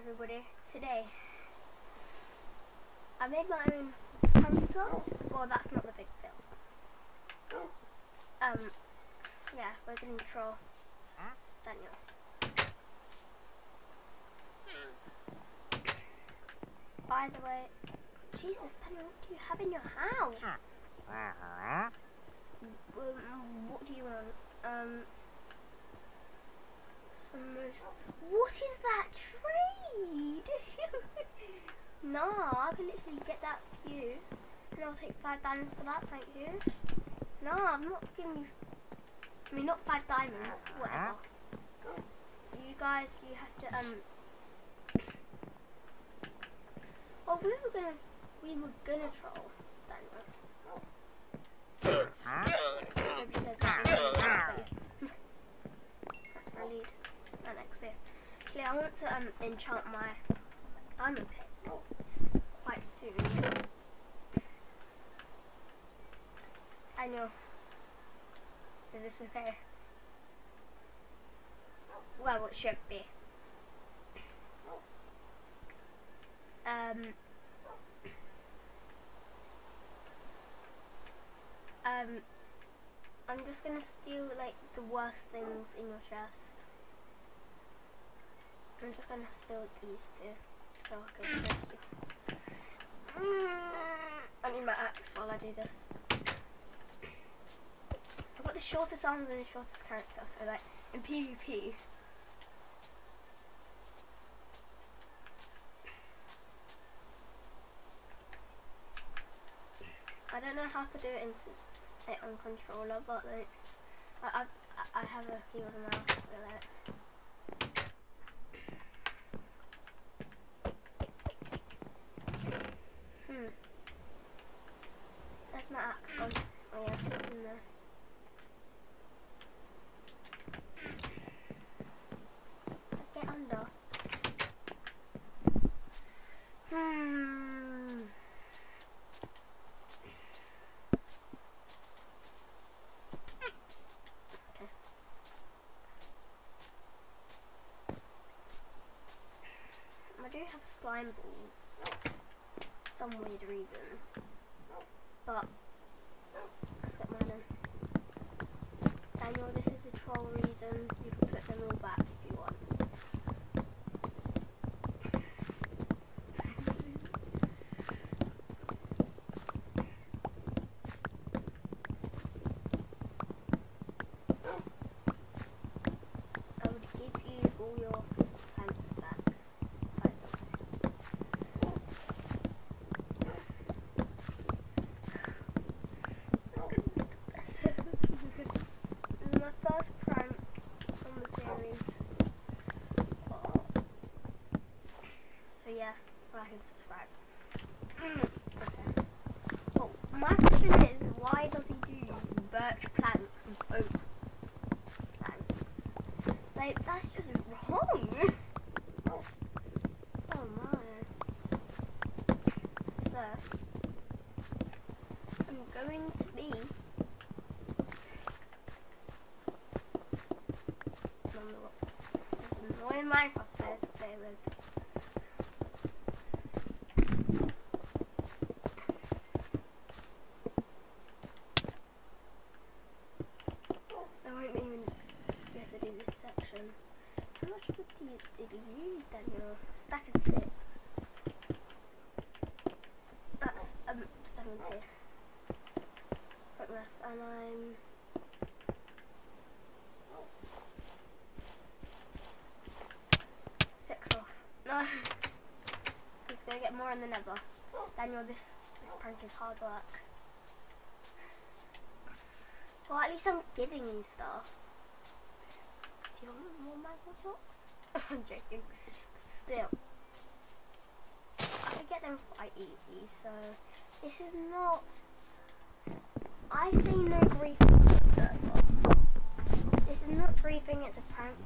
everybody. Today I made my own hunter. Well, that's not the big deal. Yeah, we're gonna troll Daniel. By the way, Jesus, Daniel, what do you have in your house? What do you want? What is that trade? Nah, I can literally get that for you. And I'll take 5 diamonds for that, thank you. Nah, I'm not giving you... I mean, not 5 diamonds, whatever. You guys, you have to, Oh, we were gonna troll Daniel. Nobody said that. I need an XP. Actually, I want to enchant my diamond pick quite soon. Daniel, is this okay? Well, it should be. I'm just gonna steal like the worst things in your chest. I'm just gonna steal these two, so I can show you. I need my axe while I do this. I've got the shortest arms and the shortest character, so like in PvP. I don't know how to do it on controller, but like I have a key with a mouse, so like. There's my axe gone. Oh yeah, it's in there. Get under. Okay. I do have slime balls for some weird reason. But let's get mine in. Daniel, this is a troll reason. You can put them all back if you want. I would give you all your pants back. This is my first prank on the series. So yeah, like and subscribe. Okay. Oh, my question is, why does he do birch planks and oak planks? Like, that's just wrong. Oh my. So, I'm going to be annoying Minecraft player to play with. I won't even be able to do this section. How much wood did you use, Daniel? Stack of 6. That's 70. Progress, and I'm 6 off. No! He's gonna get more in the nether. Daniel, this prank is hard work. Well, at least I'm giving you stuff. Do you want more Minecraft blocks? I'm joking. Still. I can get them quite easy, so this is not... I say no griefing to the server. This is not griefing, it's a prank.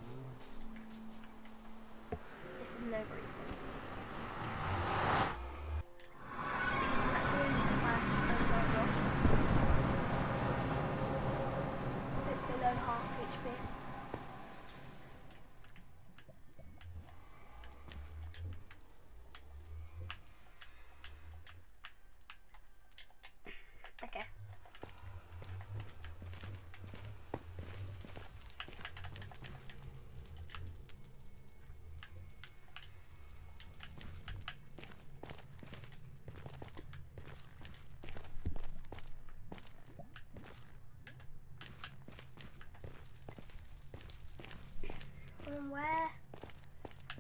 This is no griefing. Below half HP.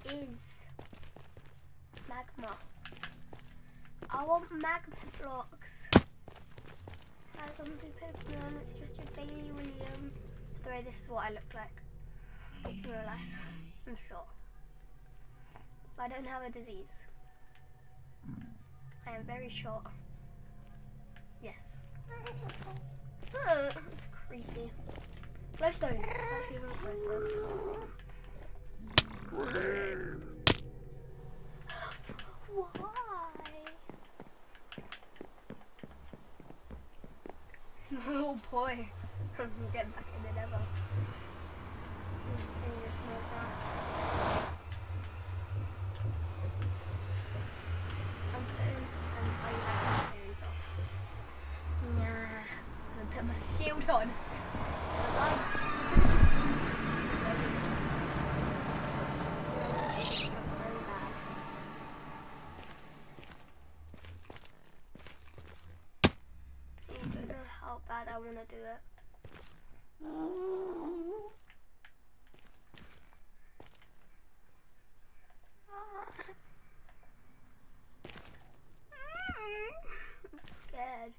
is magma. I want magma blocks. As I'm doing Pokemon, it's just your Bailey William. The way this is what I look like in real life, I'm sure. But I don't have a disease. I am very short. Yes. Oh, it's creepy. Glowstone. Actually, glowstone. Why? Oh boy. I'm getting back in the Nether. I'm putting Nah, I'm gonna put my shield on. I don't know how bad I want to do it. I'm scared.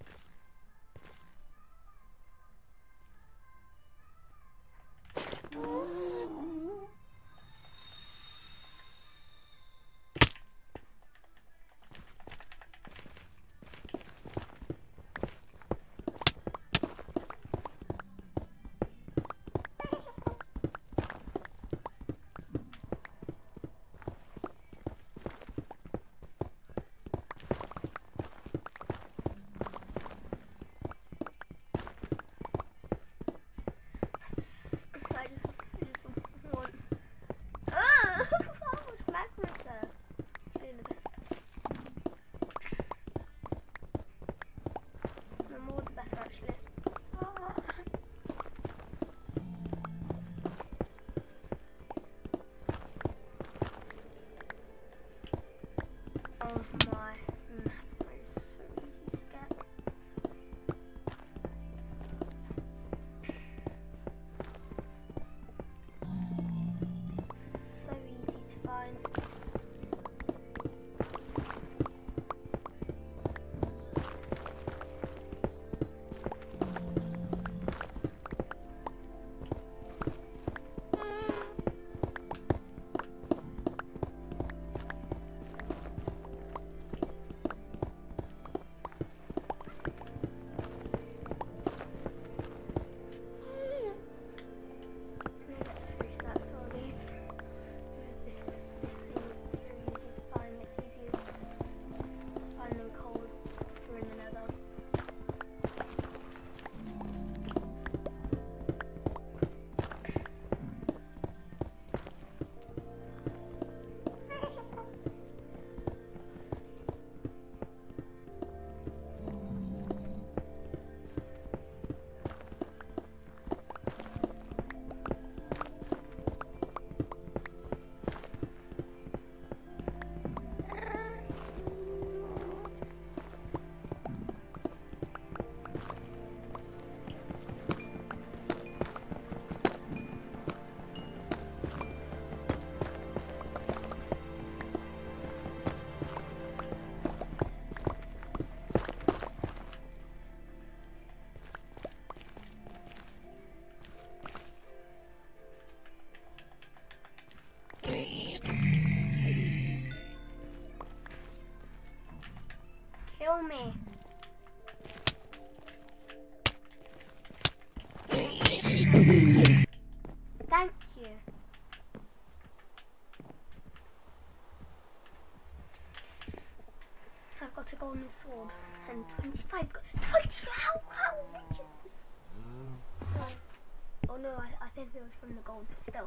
Kill me. Thank you. I've got a golden sword and 25. 20? How rich is this? Oh no, I think it was from the gold, but still.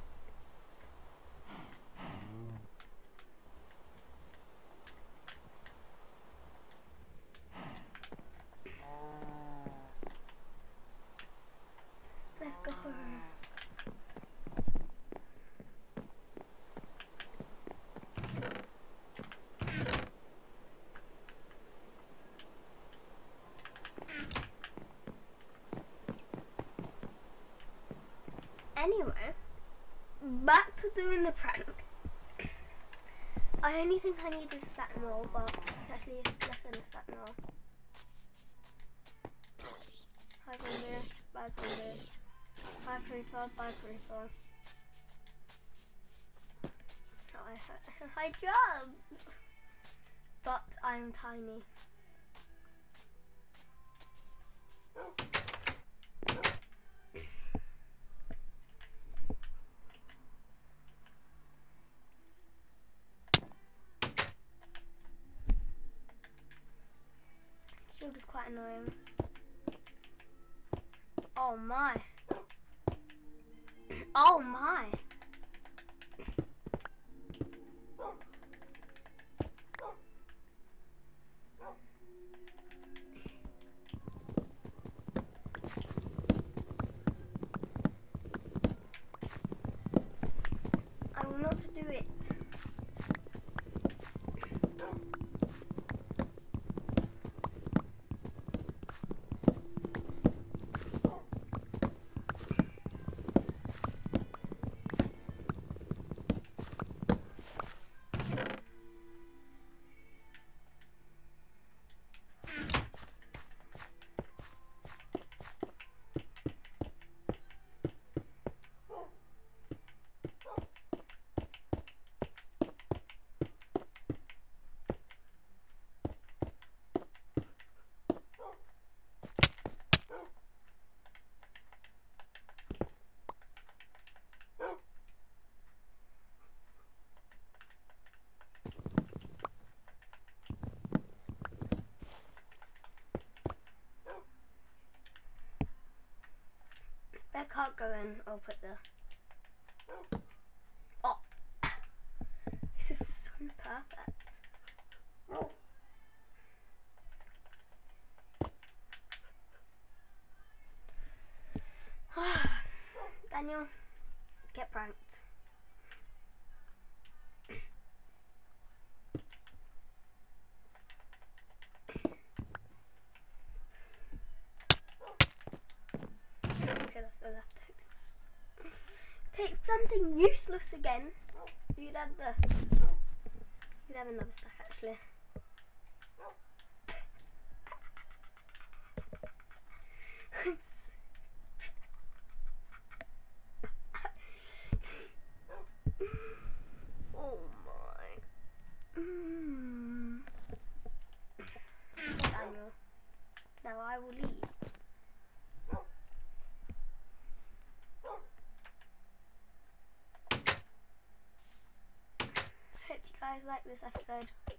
Let's go. Anyway, back to doing the prank. I only think I need a stack more, but actually less than a stack more. Hi zombie, bye zombie. Bye creeper, bye creeper. Oh, I jump! But I'm tiny. Shield is quite annoying. Oh my. Oh my. I will not do it. I can't go in. I'll put the. Oh, this is so perfect. Daniel, get pranked. Okay, that's the left. Take something useless again. You'd have another stack actually. Oh my. Daniel. Now I will leave. Hope you guys like this episode.